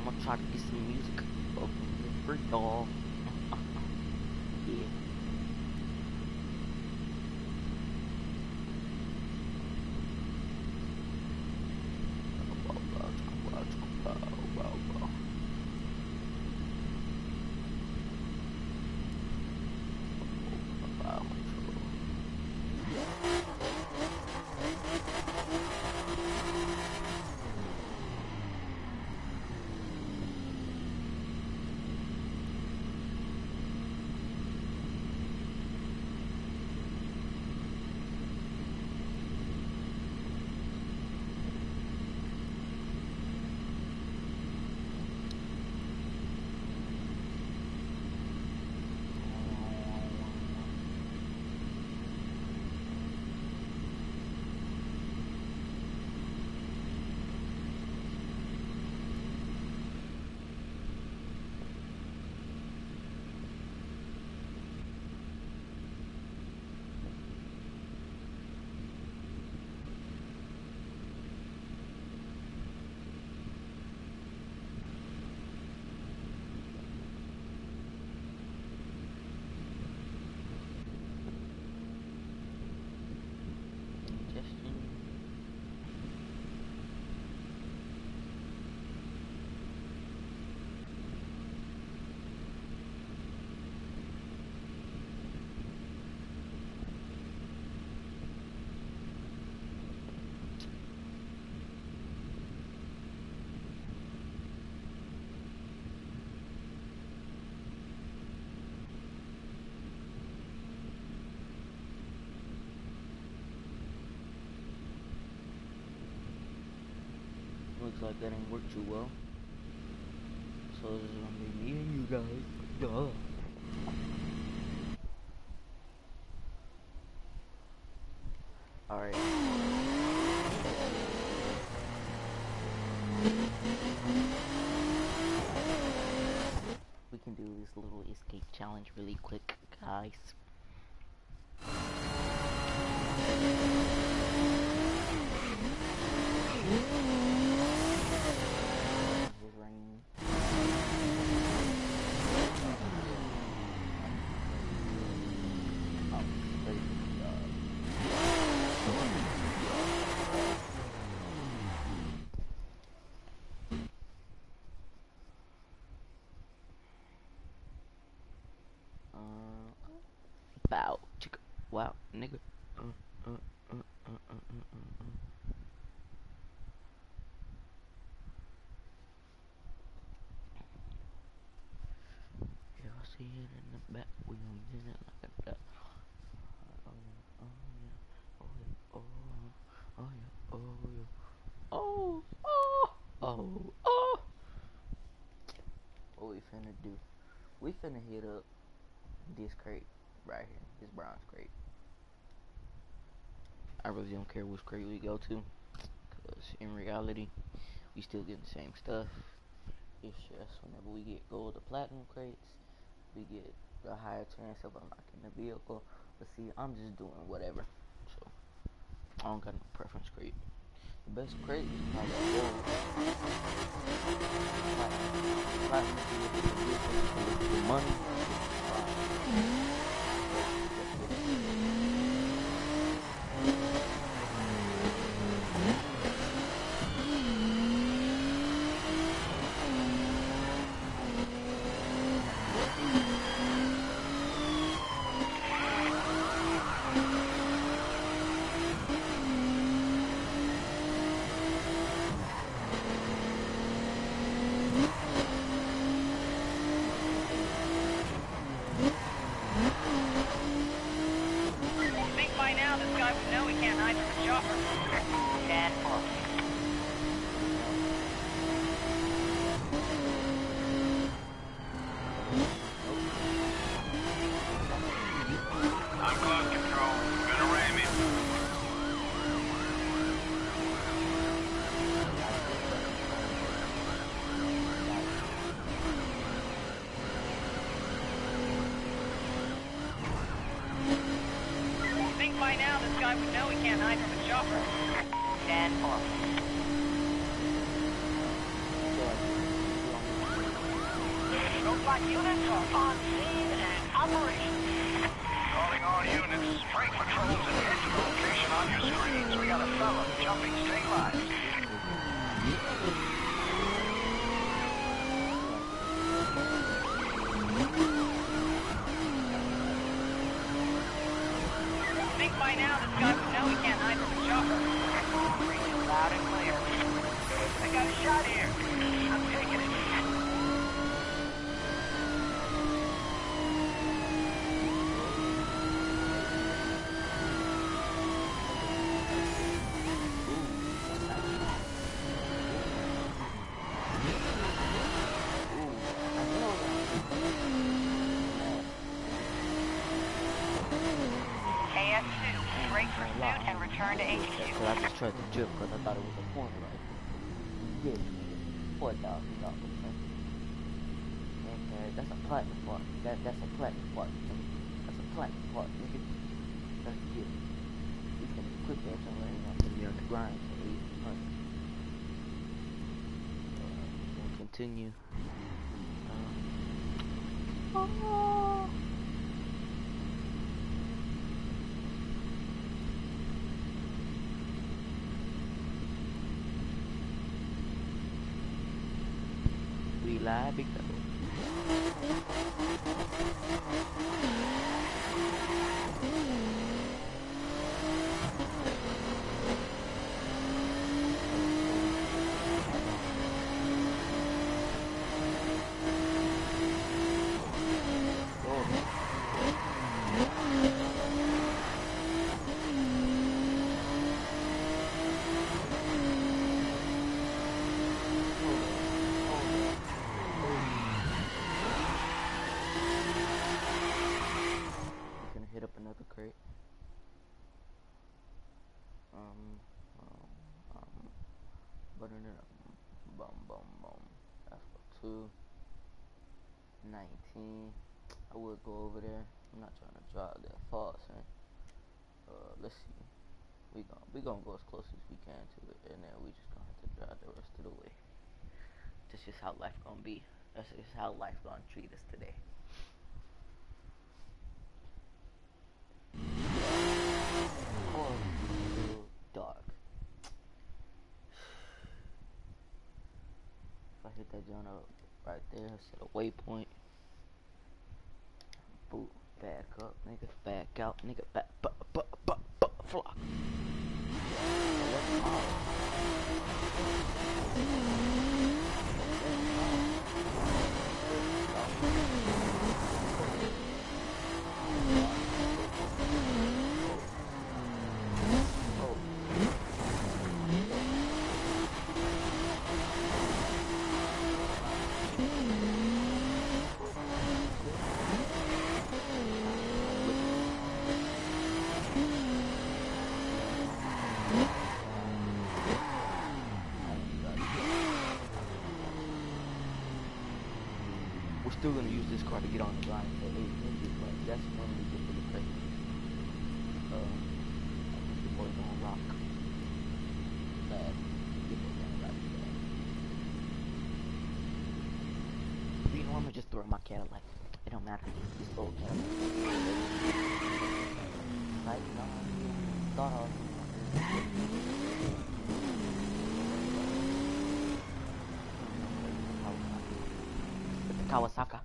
I'm gonna try to get some music up in here for y'all. Yeah. Looks like that ain't worked too well. So this is gonna be me and you guys. Duh. Alright. We can do this little escape challenge really quick, guys. It's raining. Bow, chicka, wow, nigga. Yeah, I see it in the back. We gon' get it like that. Oh yeah, oh yeah, oh yeah, oh yeah, oh yeah, oh oh oh. What we finna do? We finna hit up this crate right here, this bronze crate. I really don't care which crate we go to, cause in reality, we still getting the same stuff. It's just whenever we get gold or platinum crates, we get a higher chance of unlocking the vehicle. But see, I'm just doing whatever, so I don't got no preference crate. The best crate is probably gold. Platinum, the money. guy would know he can't hide from a chopper. 10 off. SWAT units are on scene and operational. Calling all units. Break patrols and head to the location on your screens. We got a felon jumping state lines. Think by now this guy would know he can't hide from a chopper. Reading loud and clear. I got a shot here. I'm taking it. KS2, break pursuit and return to HQ. So I just tried to jump because I thought it was a point right. Yeah, $4,000. Man. Okay, that's a platinum part. That's a platinum part. That's a platinum part. Nigga. That's good. We can equip that somewhere and I'm gonna be on the grind for 8 months. We'll continue. Oh. We live, big dog. Hit up another crate. Button it up. Boom, boom, boom. That's for 219. I would go over there. I'm not trying to drive that far, son. Let's see. We gonna go as close as we can to it, and then we just gonna have to drive the rest of the way. That's just how life gonna be. That's just how life gonna treat us today. Dark. If I hit that joint up right there, set a waypoint. Boot, back up, nigga, back out, nigga, back, flock. Still gonna use this car to get on the line for 8 inches, but that's when we get to the crate. I think the boys gonna rock. Bad. Get that down right there. You know, I'm gonna just throw my Cadillac. It don't matter. This old Cadillac. Like, you know, thought of. Kawasaki.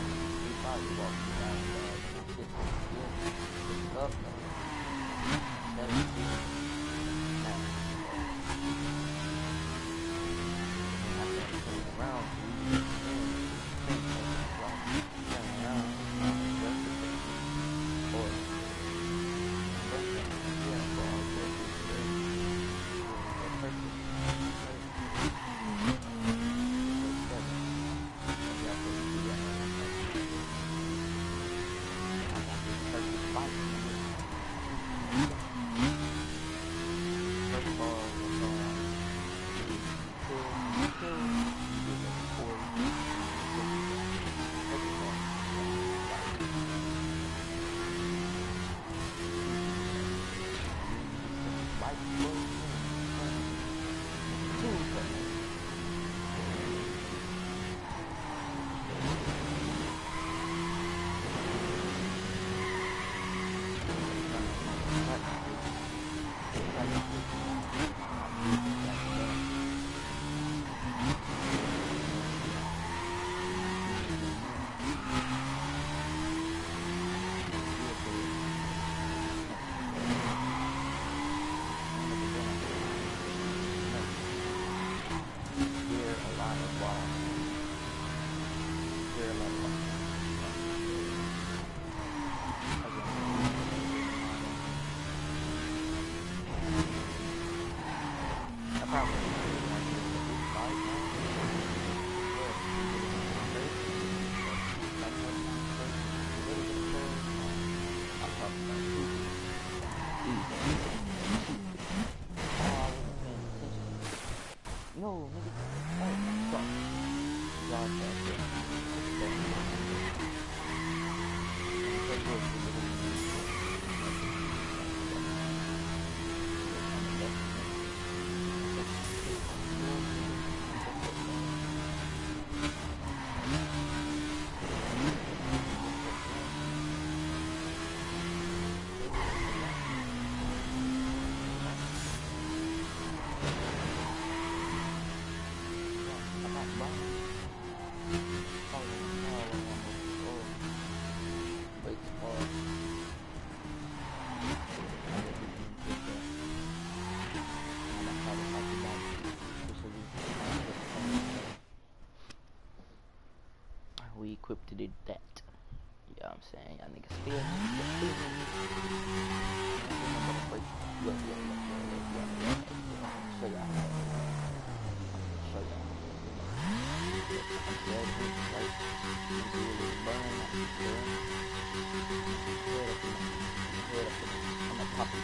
Up. No, nigga. Oh, fuck. God, we equipped to do that. You know what I'm saying? Y'all niggas feel show y'all. Show y'all. I'm a puppy.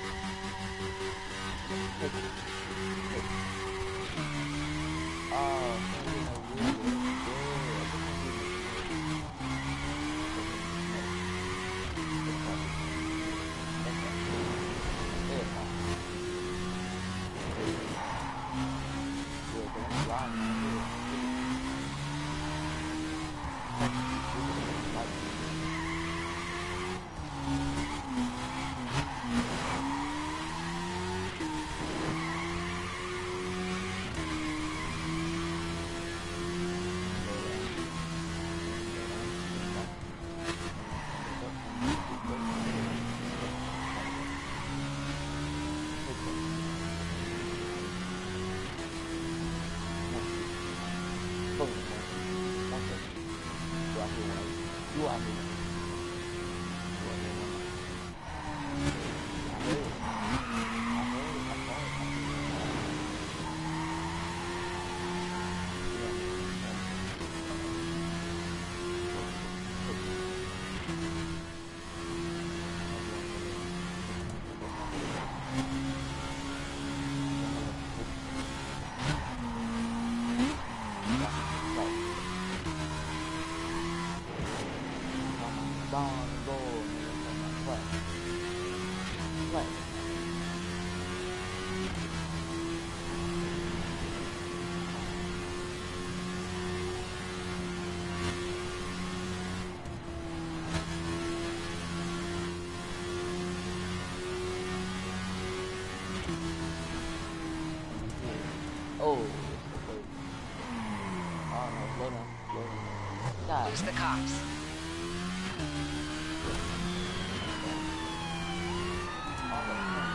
Who's the cops? All of them.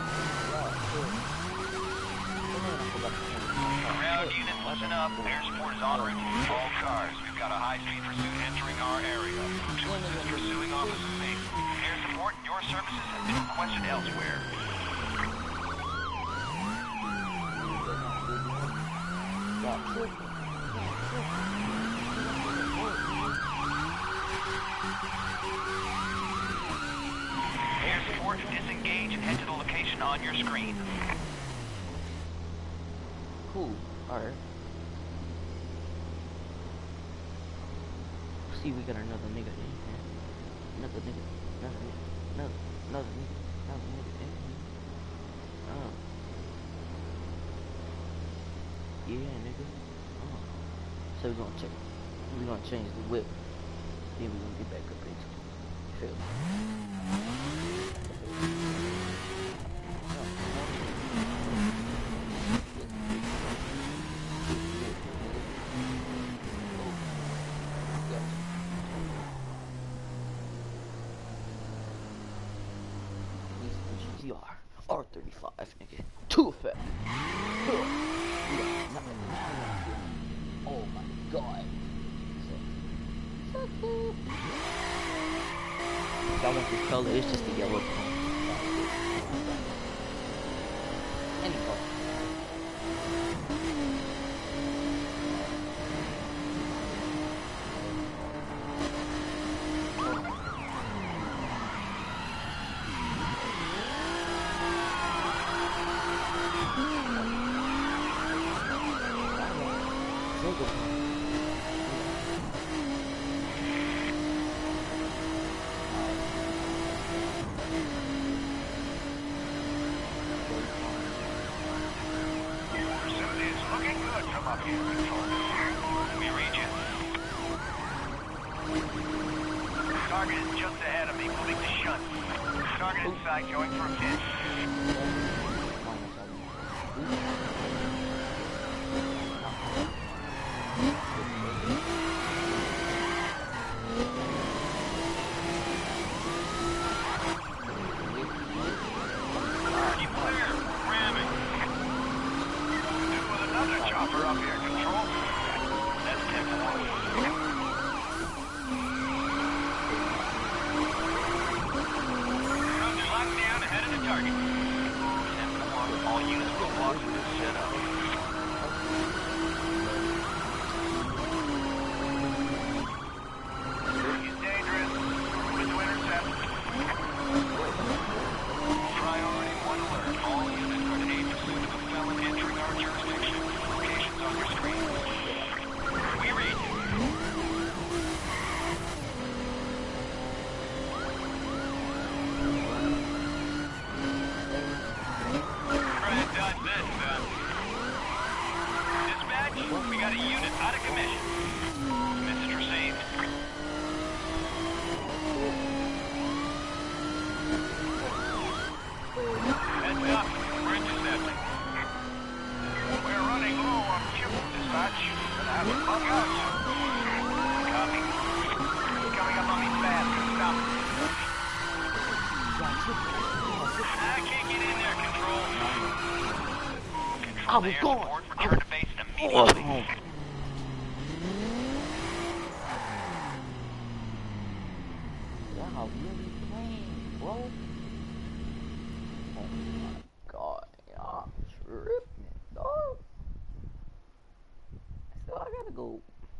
Listen up, air support is en route to all cars. We've got a high-speed pursuit entering our area. To assist pursuing officers safely. Air support, your services have been requested elsewhere. Air support, disengage and head to the location on your screen. Cool. Alright. See, we got another nigga in here. Another nigga. Another nigga. Another nigga. Another nigga in here. Yeah, nigga. So we're gonna check. We're gonna change the whip. Then we're gonna get back up into it. Feel me? R35, nigga. Too effective. Oh my god. So cool. If I want this color, it's just the yellow tone. Any color. Target is just ahead of me, moving to shunt. Target in sight, going for a pitch. Keep clear, ramming. New with another chopper up here, control. That's 10-1. Ahead of the target. 10-4, all units roadblocks have been set up. He's dangerous. Moving to intercept. Priority 1 alert. All units are to aid pursuit of a felon entering our jurisdiction. Locations on your screen. We read you. We got a unit out of commission. Message received. Heads up. We're intercepting. We're running low on fuel, dispatch. Gonna have to bug out. Copy. Coming up on me fast. Stop. I can't get in there, Control. I was going. Return to base immediately. Wow, really playing, bro? Oh my god, I'm tripping, dog. So I gotta go.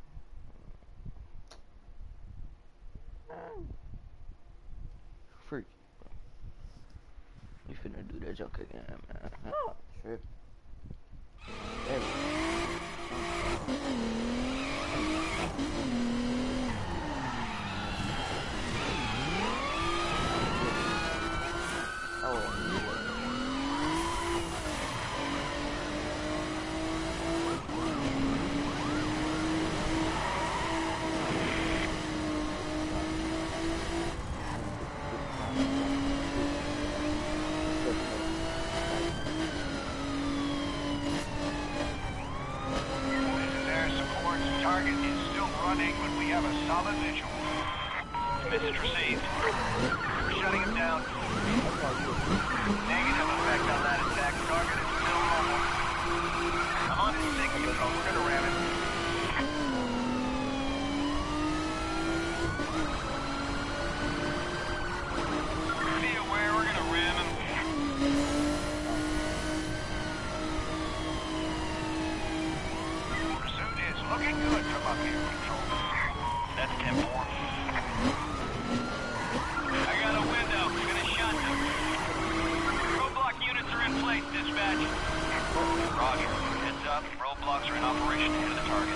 Freak. You finna do that junk again, man. Oh, tripping. There we go. Target is still running, but we have a solid visual. Message received. We're shutting him down. Negative effect on that attack. Target is still mobile. I'm on on in 6 control. We're gonna ram him. Be aware, we're gonna ram him. Pursuit is looking good from up here, control. That's 10-4. I got a window. Gonna shut them. Roadblock units are in place, dispatch. Roger. Heads up. Roadblocks are in operation near the target.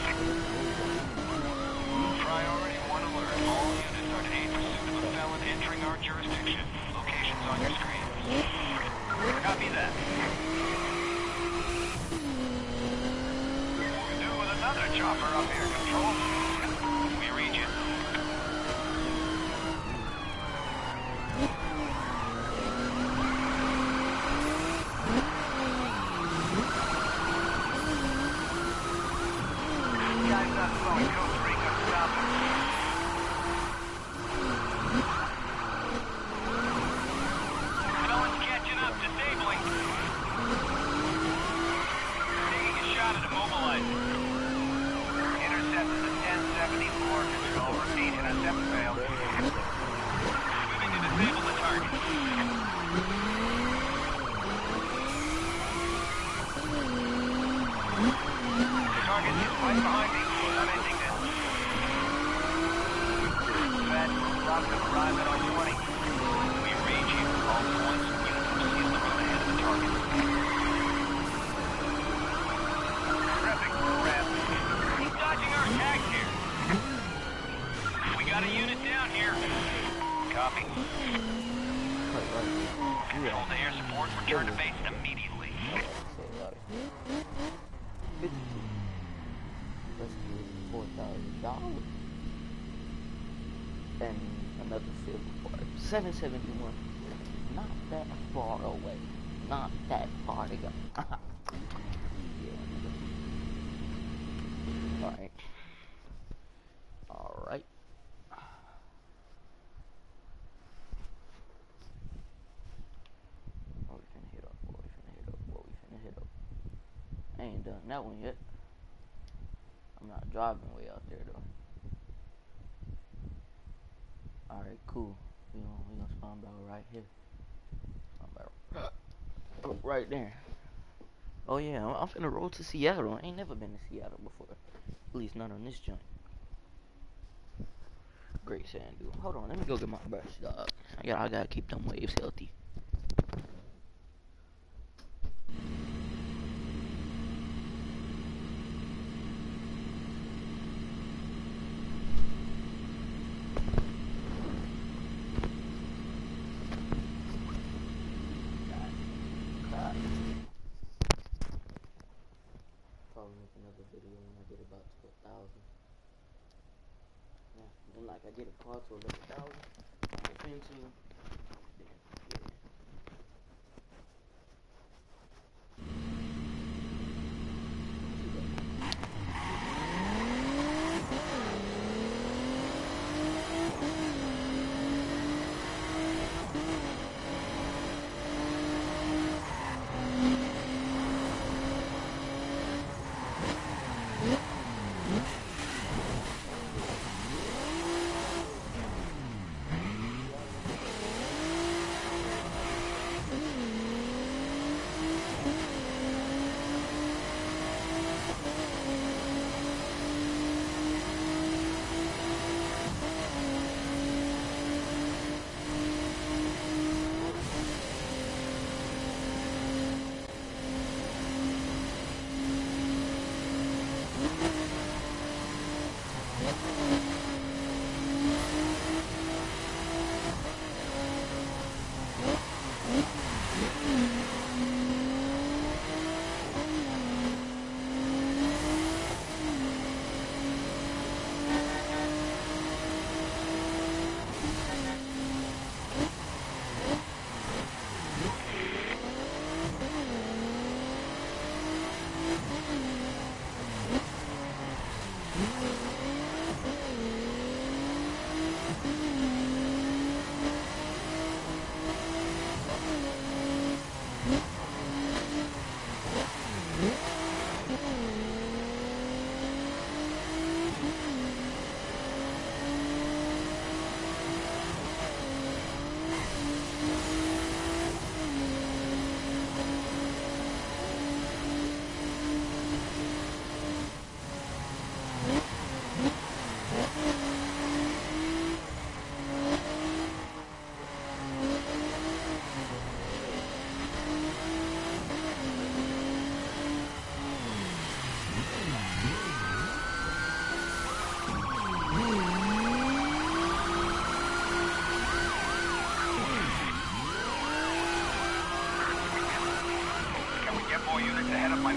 Priority 1 alert. All units are in pursuit of a felon entering our jurisdiction. Locations on your screen. Copy that. We're due with another chopper up here, control. We read you. Guy's not slowing. Coast Rico, stop him. No one's catching up. Disabling. Taking a shot at immobilizing. Intercepted at 1074, control. Repeat, intercept failed. Moving to disable the target. Target is right behind me. Unending this. Bad. Rocket arriving on 20. We read you. All points. Units seal the road ahead of the target. Traffic ram. He's dodging our attacks here. We got a unit down here. Copy. Control to air support. Return to base immediately. $4,000 and another silver part. 771. Not that far away. Not that far to go. Yeah. Alright. Alright. What we finna hit up? What we finna hit up? What we finna hit up? I ain't done that one yet. I'm not driving way out there though. Alright, cool. We gonna spawn battle right here. Spawn battle right there. Oh yeah, I'm finna roll to Seattle. I ain't never been to Seattle before. At least not on this joint. Great sand dude. Hold on, let me go get my brush, dog. I gotta keep them waves healthy. Probably make another video when I get about to 1,000. Yeah, and like I get a car to 11,000. If into, yeah.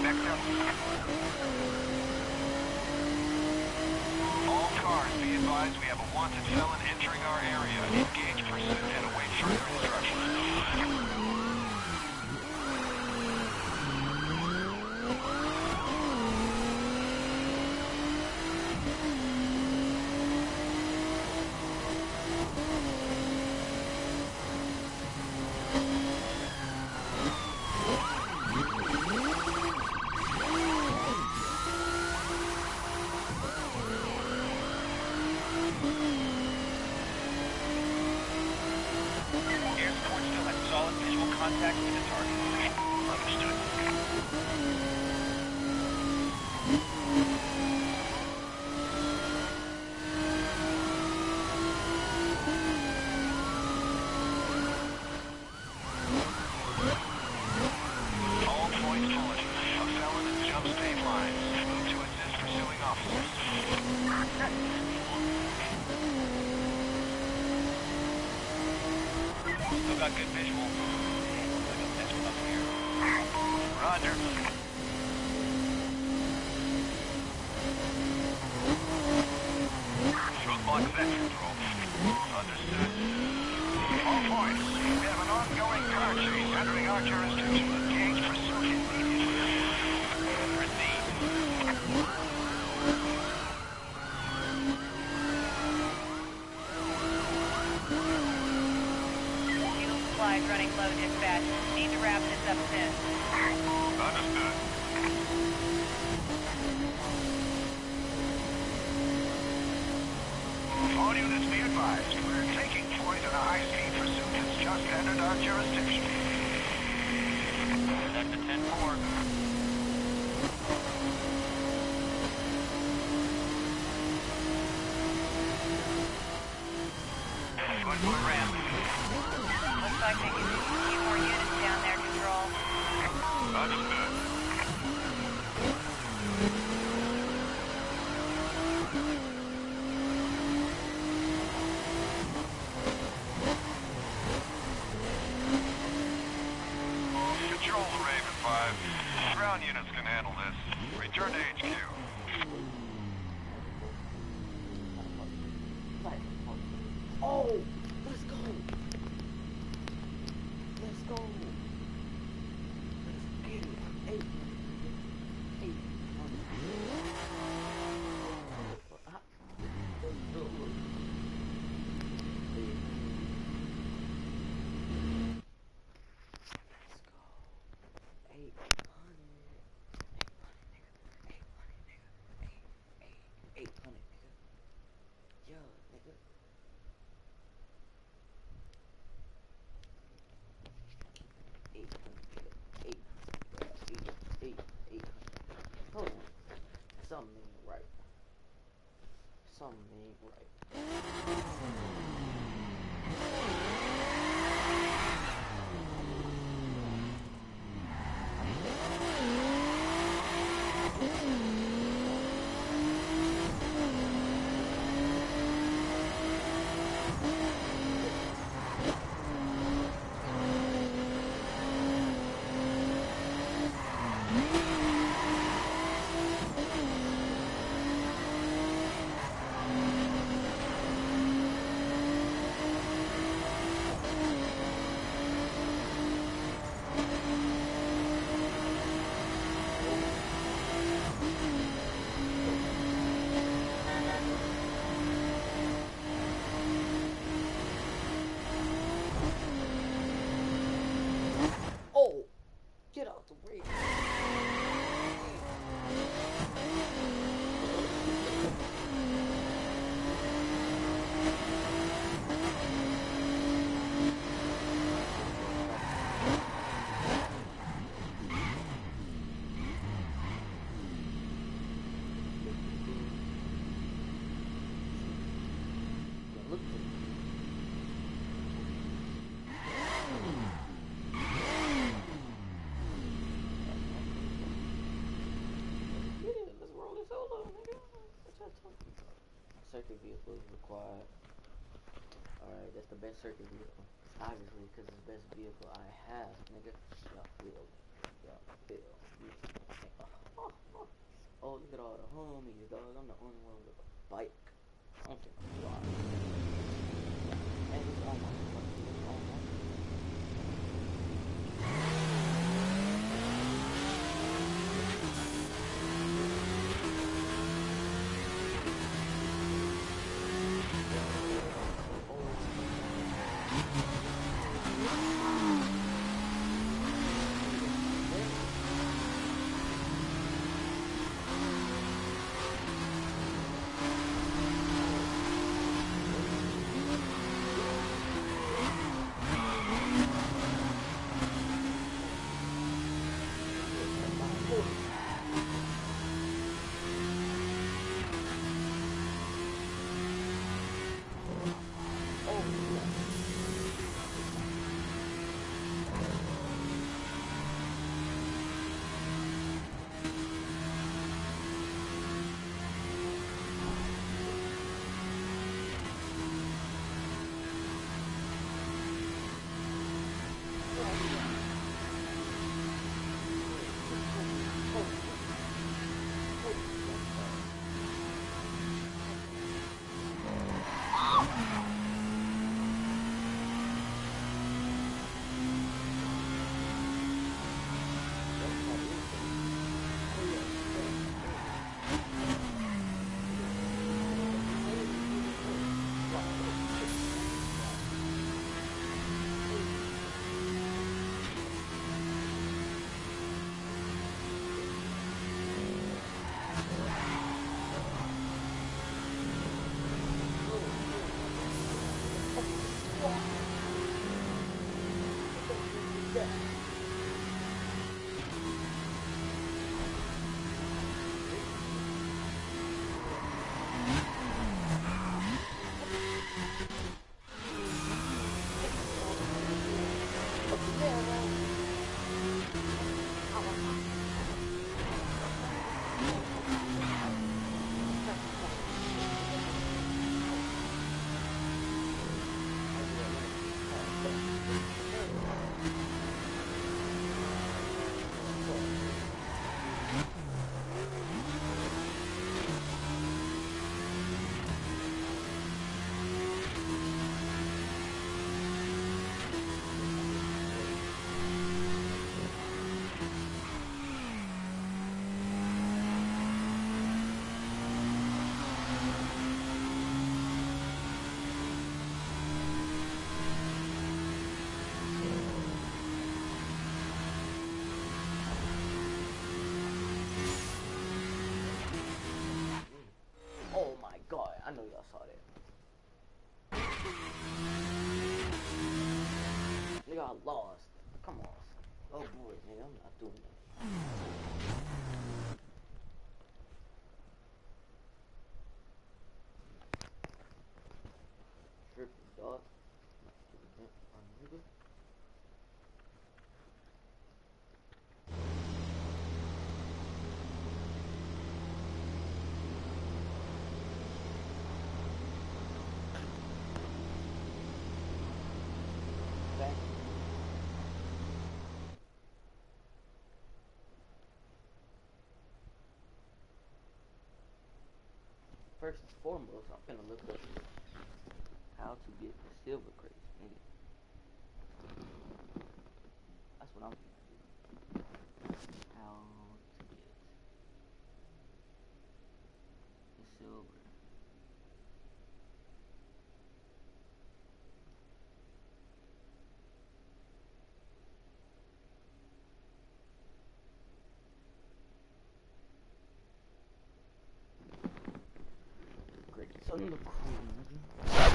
Nectar. All cars, be advised we have a wanted felon entering our area. Engage pursuit and await further instructions. Air support still has solid visual contact with the target. Understood. All points bulletin. A felon jumps pave lines. Move to assist pursuing officers. Still got good visual. Looks like a mess up here. Roger. Roadblock set control. Understood. All points. We have an ongoing car chase entering our jurisdiction. Engage pursuit immediately. Proceed. Fuel supplies running low, dispatch. Need to wrap this up soon. Understood. All units be advised. We're taking point in a high-speed pursuit that's just entered our jurisdiction. Sector 10-4. Going for a ramp. Looks like they can use a few more units down there, Control. Understood. Control to Raven 5. Ground units can handle this. Return to HQ. Oh, let's go. Let's go. Let's get it. Hey. Hey. Something ain't right. Something ain't right. Oh, get out the way. Look at let's roll this solo, nigga. What's that talking about? Circuit vehicle is required. Alright, that's the best circuit vehicle. Obviously, because it's the best vehicle I have, nigga. No, we over. Yeah, hell yeah. Oh, look at all the homies, dog. I'm the only one with a bike. I don't think I'm flying. And it's on my God, I know y'all saw that. Nigga, I lost. Come on. Oh boy, nigga, I'm not doing that. Tripping, dog. Not doing that, my nigga. First and foremost, I'm finna look up how to get the silver crates, nigga. That's what I'm finna do. How to get the silver. Crates on the crew.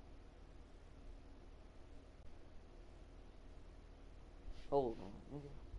Hold on, nigga.